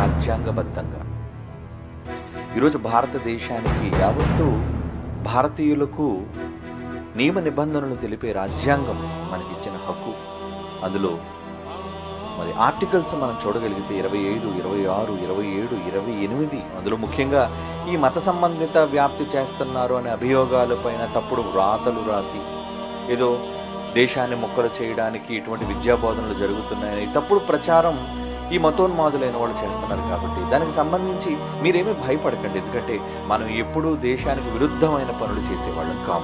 రాజ్యాంగబద్ధంగా. ఈరోజు భారతదేశానికి యావత్తు భారతీయులకు నియమ నిబంధనలు తెలిపే రాజ్యాంగం మనకిచ్చిన హక్కు. అందులో మరి ఆర్టికల్స్ మనం చూడగలిగితే 25, 26, 27, 28. అందులో ముఖ్యంగా ఈ మత సంబంధిత వ్యాప్తి చేస్తున్నారు అనే అభియోగాలపైన తప్పుడు వ్రాతలు రాసి ఏదో దేశాన్ని మొక్కలు చేయడానికి ఇటువంటి విద్యాబోధనలు జరుగుతున్నాయని తప్పుడు ప్రచారం ఈ మతోన్మాదులైన వాళ్ళు చేస్తున్నారు. కాబట్టి దానికి సంబంధించి మీరేమీ భయపడకండి. ఎందుకంటే మనం ఎప్పుడూ దేశానికి విరుద్ధమైన పనులు చేసేవాళ్ళం కాము.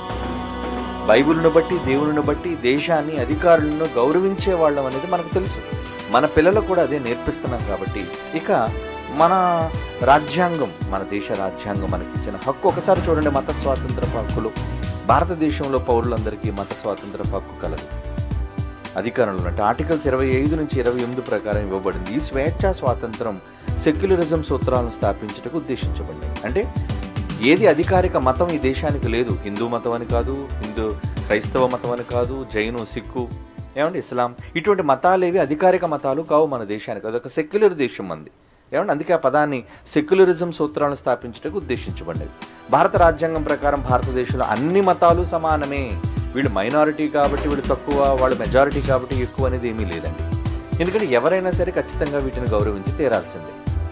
బైబిల్ను బట్టి, దేవుని బట్టి దేశాన్ని, అధికారులను గౌరవించే వాళ్ళం అనేది మనకు తెలుసు. మన పిల్లలకు కూడా అదే నేర్పిస్తున్నాం. కాబట్టి ఇక మన రాజ్యాంగం, మన దేశ రాజ్యాంగం మనకిచ్చిన హక్కు ఒకసారి చూడండి. మత స్వాతంత్ర హక్కులు. భారతదేశంలో పౌరులందరికీ మత స్వాతంత్ర హక్కు కలదు. అధికారంలో ఉన్నట్టు ఆర్టికల్స్ 25 నుంచి 28 ప్రకారం ఇవ్వబడింది. ఈ స్వేచ్ఛా స్వాతంత్రం సెక్యులరిజం సూత్రాలను స్థాపించుటకు ఉద్దేశించబడింది. అంటే ఏది అధికారిక మతం ఈ దేశానికి లేదు. హిందూ మతం అని కాదు, క్రైస్తవ మతం అని కాదు, జైను, సిక్కు, ఇస్లాం, ఇటువంటి మతాలేవి అధికారిక మతాలు కావు మన దేశానికి. అదొక సెక్యులర్ దేశం మంది. అందుకే ఆ పదాన్ని సెక్యులరిజం సూత్రాలను స్థాపించటకు ఉద్దేశించబడ్డది. భారత రాజ్యాంగం ప్రకారం భారతదేశంలో అన్ని మతాలు సమానమే. వీళ్ళు మైనారిటీ కాబట్టి వీళ్ళు తక్కువ, వాళ్ళు మెజారిటీ కాబట్టి ఎక్కువ అనేది ఏమీ లేదండి. ఎందుకంటే ఎవరైనా సరే ఖచ్చితంగా వీటిని గౌరవించి తీరాల్సిందే.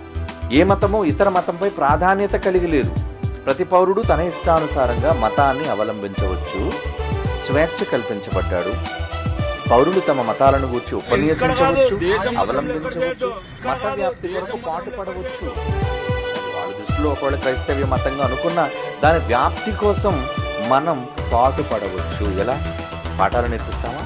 ఏ మతమో ఇతర మతంపై ప్రాధాన్యత కలిగి లేదు. ప్రతి పౌరుడు తన ఇష్టానుసారంగా మతాన్ని అవలంబించవచ్చు. స్వేచ్ఛ కల్పించబడ్డాడు. పౌరులు తమ మతాలను గూర్చి ఉపన్యసించవచ్చు, అవలంబించవచ్చు, మత వ్యాప్తి కొరకు పాటుపడవచ్చు. వాళ్ళ దృష్టిలో ఒకవేళ క్రైస్తవ్య మతంగా అనుకున్న దాని వ్యాప్తి కోసం మనం పాటుపడవచ్చు. ఎలా? పాఠాలు నేర్పిస్తామా?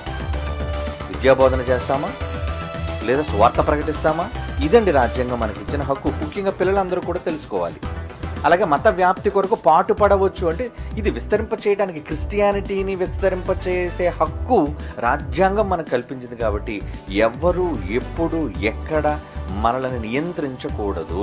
విద్యాబోధన చేస్తామా? లేదా స్వార్థ ప్రకటిస్తామా? ఇదండి రాజ్యాంగం మనకి ఇచ్చిన హక్కు. ముఖ్యంగా పిల్లలందరూ కూడా తెలుసుకోవాలి. అలాగే మత వ్యాప్తి కొరకు పాటుపడవచ్చు అంటే ఇది విస్తరింప చేయడానికి, క్రిస్టియానిటీని విస్తరింప చేసే హక్కు రాజ్యాంగం మనకు కల్పించింది. కాబట్టి ఎవ్వరూ ఎప్పుడు ఎక్కడ మనల్ని నియంత్రించకూడదు.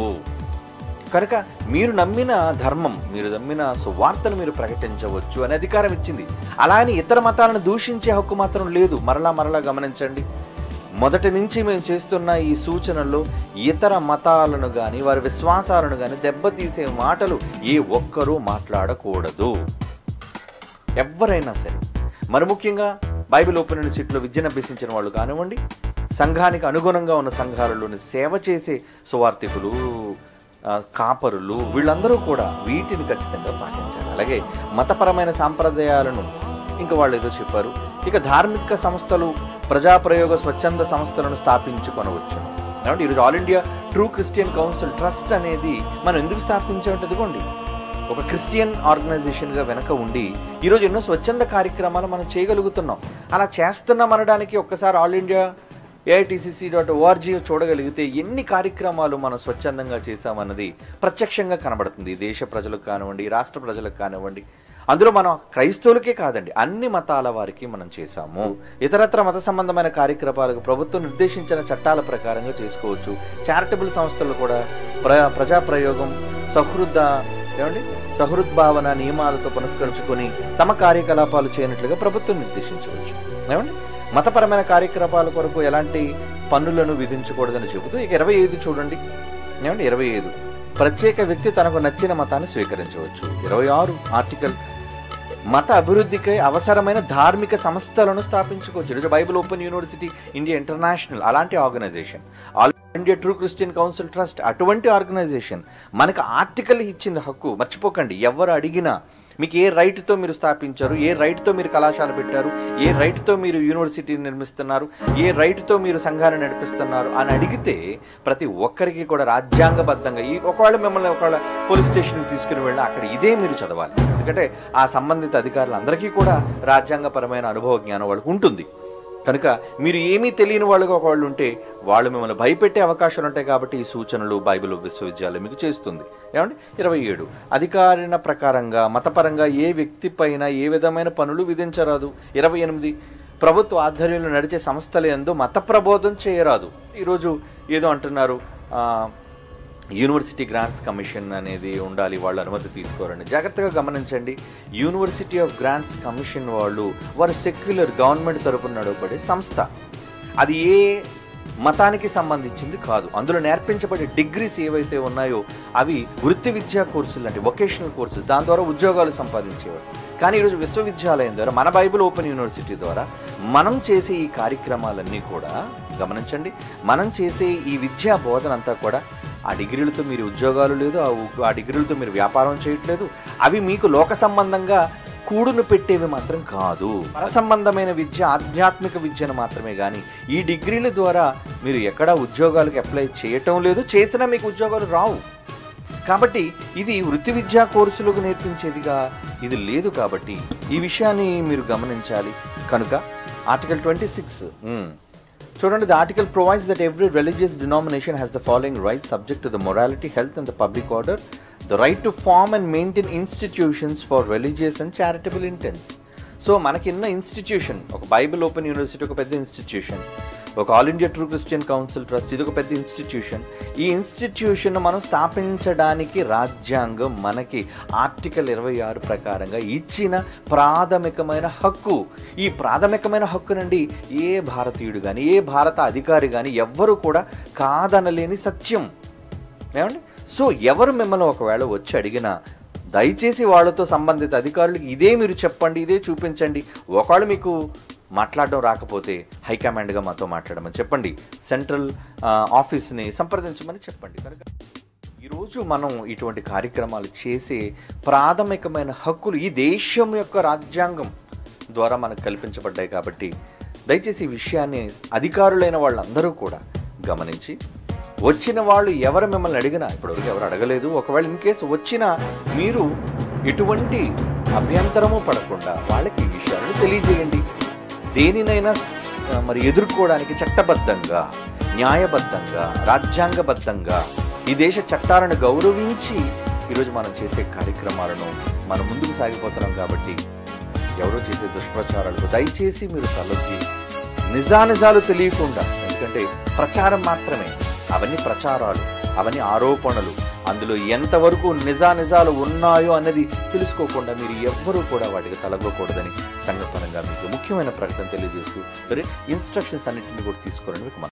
కనుక మీరు నమ్మిన ధర్మం, మీరు నమ్మిన సువార్తను మీరు ప్రకటించవచ్చు అనే అధికారం ఇచ్చింది. అలా అని ఇతర మతాలను దూషించే హక్కు మాత్రం లేదు. మరలా గమనించండి. మొదటి నుంచి మేము చేస్తున్న ఈ సూచనల్లో ఇతర మతాలను కానీ వారి విశ్వాసాలను కానీ దెబ్బతీసే మాటలు ఏ ఒక్కరూ మాట్లాడకూడదు. ఎవరైనా సరే. మరి ముఖ్యంగా బైబిల్ ఓపెన్ యూనివర్సిటీలో విద్యను అభ్యసించిన వాళ్ళు కానివ్వండి, సంఘానికి అనుగుణంగా ఉన్న సంఘాలలోని సేవ చేసే సువార్థికులు, కాపరులు, వీళ్ళందరూ కూడా వీటిని ఖచ్చితంగా పాటించాలి. అలాగే మతపరమైన సాంప్రదాయాలను ఇంకా వాళ్ళు ఏదో చెప్పారు. ఇక ధార్మిక సంస్థలు, ప్రజాప్రయోగ స్వచ్ఛంద సంస్థలను స్థాపించుకొనవచ్చు. కాబట్టి ఈరోజు All India True Christian Council Trust అనేది మనం ఎందుకు స్థాపించామంటే ఇదిగోండి, ఒక క్రిస్టియన్ ఆర్గనైజేషన్గా వెనక ఉండి ఈరోజు ఎన్నో స్వచ్ఛంద కార్యక్రమాలు మనం చేయగలుగుతున్నాం. అలా చేస్తున్నాం అనడానికి ఒక్కసారి ఆల్ ఇండియా AITCC.org చూడగలిగితే ఎన్ని కార్యక్రమాలు మనం స్వచ్ఛందంగా చేశామన్నది ప్రత్యక్షంగా కనబడుతుంది. దేశ ప్రజలకు కానివ్వండి, రాష్ట్ర ప్రజలకు కానివ్వండి. అందులో మనం క్రైస్తవులకే కాదండి, అన్ని మతాల వారికి మనం చేశాము. ఇతరత్ర మత సంబంధమైన కార్యక్రమాలకు ప్రభుత్వం నిర్దేశించిన చట్టాల ప్రకారంగా చేసుకోవచ్చు. చారిటబుల్ సంస్థలు కూడా ప్రజాప్రయోగం, సహృద్భావన నియమాలతో పునస్కరించుకొని తమ కార్యకలాపాలు చేయనట్లుగా ప్రభుత్వం నిర్దేశించవచ్చు. మతపరమైన కార్యక్రమాల కొరకు ఎలాంటి పన్నులను విధించకూడదని చెబుతూ ఇక 25 చూడండి. 25 ప్రత్యేక వ్యక్తి తనకు నచ్చిన మతాన్ని స్వీకరించవచ్చు. 26 ఆర్టికల్ మత అభివృద్ధికై అవసరమైన ధార్మిక సంస్థలను స్థాపించుకోవచ్చు. ఈరోజు Bible Open University India International అలాంటి organisation, All India True Christian Council Trust అటువంటి ఆర్గనైజేషన్ మనకు ఆర్టికల్ ఇచ్చింది హక్కు. మర్చిపోకండి, ఎవరు అడిగినా మీకు ఏ రైట్తో మీరు స్థాపించారు, ఏ రైట్తో మీరు కళాశాల పెట్టారు, ఏ రైట్తో మీరు యూనివర్సిటీని నిర్మిస్తున్నారు, ఏ రైట్తో మీరు సంఘాన్ని నడిపిస్తున్నారు అని అడిగితే ప్రతి ఒక్కరికి కూడా రాజ్యాంగబద్ధంగా ఒకవేళ మిమ్మల్ని ఒకవేళ పోలీస్ స్టేషన్కి తీసుకుని వెళ్ళినా అక్కడ ఇదే మీరు చదవాలి. ఎందుకంటే ఆ సంబంధిత అధికారులందరికీ కూడా రాజ్యాంగపరమైన అనుభవ జ్ఞానం వాళ్ళకు ఉంటుంది. కనుక మీరు ఏమీ తెలియని వాళ్ళుగా ఒకళ్ళు ఉంటే వాళ్ళు మిమ్మల్ని భయపెట్టే అవకాశాలు ఉంటాయి. కాబట్టి ఈ సూచనలు బైబిల్ విశ్వవిద్యాలయం మీకు చేస్తుంది. 27 అధికారిన ప్రకారంగా మతపరంగా ఏ వ్యక్తి పైన ఏ విధమైన పనులు విధించరాదు. 28 ప్రభుత్వ ఆధ్వర్యంలో నడిచే సంస్థల యందు మత ప్రబోధం చేయరాదు. ఈరోజు ఏదో అంటున్నారు, యూనివర్సిటీ గ్రాంట్స్ కమిషన్ అనేది ఉండాలి, వాళ్ళు అనుమతి తీసుకోరండి. జాగ్రత్తగా గమనించండి. యూనివర్సిటీ ఆఫ్ గ్రాంట్స్ కమిషన్ వారు సెక్యులర్ గవర్నమెంట్ తరపున నడవబడే సంస్థ. అది ఏ మతానికి సంబంధించింది కాదు. అందులో నేర్పించబడే డిగ్రీస్ ఏవైతే ఉన్నాయో అవి వృత్తి విద్యా కోర్సులు లాంటి వొకేషనల్ కోర్సెస్, దాని ద్వారా ఉద్యోగాలు సంపాదించేవారు. కానీ ఈరోజు విశ్వవిద్యాలయం ద్వారా, మన బైబిల్ ఓపెన్ యూనివర్సిటీ ద్వారా మనం చేసే ఈ కార్యక్రమాలన్నీ కూడా గమనించండి, మనం చేసే ఈ విద్యా బోధన అంతా కూడా ఆ డిగ్రీలతో మీరు ఉద్యోగాలు లేదు, ఆ డిగ్రీలతో మీరు వ్యాపారం చేయట్లేదు. అవి మీకు లోక సంబంధంగా కూడును పెట్టేవి మాత్రం కాదు. పర సంబంధమైన విద్య, ఆధ్యాత్మిక విద్యను మాత్రమే. కానీ ఈ డిగ్రీల ద్వారా మీరు ఎక్కడా ఉద్యోగాలకు అప్లై చేయటం లేదు, చేసినా మీకు ఉద్యోగాలు రావు. కాబట్టి ఇది వృత్తి విద్యా కోర్సులకు నేర్పించేదిగా ఇది లేదు. కాబట్టి ఈ విషయాన్ని మీరు గమనించాలి. కనుక ఆర్టికల్ 26 చూడండి. The article provides that every religious denomination has the following rights subject to the morality, health and the public order: the right to form and maintain institutions for religious and charitable intents. So మనకిన్న institution, ఒక Bible Open University ఒక పెద్ద institution, ఒక All India True Christian Council Trust ఇది ఒక పెద్ద institution. ఈ institution మనం స్థాపించడానికి రాజ్యాంగం మనకి ఆర్టికల్ 26 ప్రకారంగా ఇచ్చిన ప్రాథమికమైన హక్కు. ఈ ప్రాథమికమైన హక్కు నుండి ఏ భారతీయుడు కానీ, ఏ భారత అధికారి కానీ ఎవ్వరూ కూడా కాదనలేని సత్యం. ఏమండి? సో ఎవరు మిమ్మల్ని ఒకవేళ వచ్చి అడిగినా దయచేసి వాళ్ళతో సంబంధిత అధికారులకు ఇదే మీరు చెప్పండి, ఇదే చూపించండి. ఒకవేళ మీకు మాట్లాడడం రాకపోతే హైకమాండ్గా మాతో మాట్లాడమని చెప్పండి, సెంట్రల్ ఆఫీస్ని సంప్రదించమని చెప్పండి. కనుక ఈరోజు మనం ఇటువంటి కార్యక్రమాలు చేసే ప్రాథమికమైన హక్కులు ఈ దేశం యొక్క రాజ్యాంగం ద్వారా మనకు కల్పించబడ్డాయి. కాబట్టి దయచేసి ఈ విషయాన్ని అధికారులైన వాళ్ళందరూ కూడా గమనించి, వచ్చిన వాళ్ళు ఎవరు మిమ్మల్ని అడిగినా, ఇప్పటివరకు ఎవరు అడగలేదు, ఒకవేళ ఇన్ కేసు వచ్చినా మీరు ఎటువంటి అభ్యంతరము పడకుండా వాళ్ళకి ఈ విషయాలను తెలియజేయండి. దేనినైనా మరి ఎదుర్కోవడానికి చట్టబద్ధంగా, న్యాయబద్ధంగా, రాజ్యాంగబద్ధంగా ఈ దేశ చట్టాలను గౌరవించి ఈరోజు మనం చేసే కార్యక్రమాలను మనం ముందుకు సాగిపోతున్నాం. కాబట్టి ఎవరో చేసే దుష్ప్రచారాలకు దయచేసి మీరు తలొగ్గి నిజానిజాలు తెలియకుండా, ఎందుకంటే ప్రచారం మాత్రమే, అవన్నీ ప్రచారాలు, అవన్నీ ఆరోపణలు, అందులో ఎంతవరకు నిజానిజాలు ఉన్నాయో అన్నది తెలుసుకోకుండా మీరు ఎవ్వరూ కూడా వాటికి తలగకూడదని సంఘపరంగా మీకు ముఖ్యమైన ప్రకటన తెలియజేస్తూ ఇన్స్ట్రక్షన్స్ అన్నింటినీ కూడా తీసుకోవాలని మీకు